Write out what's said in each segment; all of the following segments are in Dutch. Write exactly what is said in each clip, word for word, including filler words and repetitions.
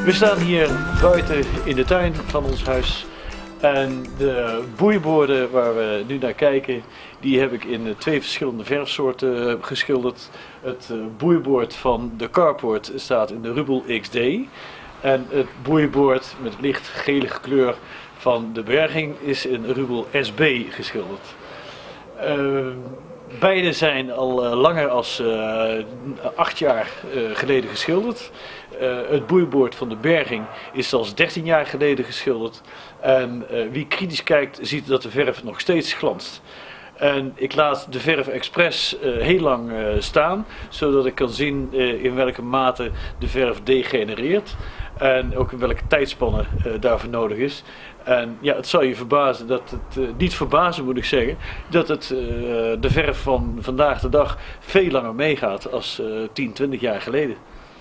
We staan hier buiten in de tuin van ons huis en de boeiborden waar we nu naar kijken, die heb ik in twee verschillende verfsoorten geschilderd. Het boeibord van de carport staat in de Rubel X D en het boeibord met licht gelige kleur van de berging is in Rubel S B geschilderd. Uh, Beide zijn al uh, langer als uh, acht jaar uh, geleden geschilderd. Uh, het boeibord van de berging is zelfs dertien jaar geleden geschilderd. En uh, wie kritisch kijkt ziet dat de verf nog steeds glanst. En ik laat de verf expres uh, heel lang uh, staan, zodat ik kan zien uh, in welke mate de verf degenereert. En ook in welke tijdspanne uh, daarvoor nodig is. En ja, het zal je verbazen, dat het, uh, niet verbazen moet ik zeggen, dat het, uh, de verf van vandaag de dag veel langer meegaat als uh, tien, twintig jaar geleden.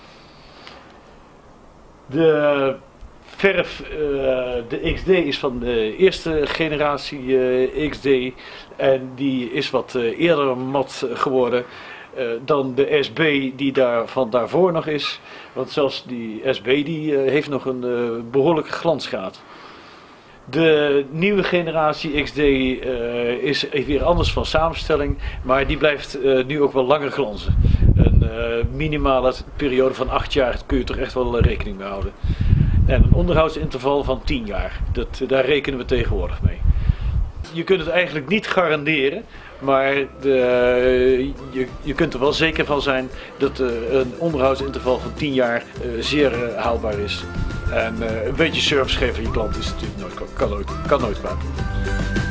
De verf, uh, de X D is van de eerste generatie uh, X D en die is wat uh, eerder mat geworden. Uh, dan de S B die daar van daarvoor nog is. Want zelfs die S B die uh, heeft nog een uh, behoorlijke glansgraad. De nieuwe generatie X D uh, is weer anders van samenstelling, maar die blijft uh, nu ook wel langer glanzen. Een uh, minimale periode van acht jaar kun je toch echt wel rekening mee houden. En een onderhoudsinterval van tien jaar, dat, daar rekenen we tegenwoordig mee. Je kunt het eigenlijk niet garanderen, maar de, je, je kunt er wel zeker van zijn dat uh, een onderhoudsinterval van tien jaar uh, zeer uh, haalbaar is. En uh, een beetje service geven aan je klant is natuurlijk nooit, kan, nooit, kan nooit kwaad.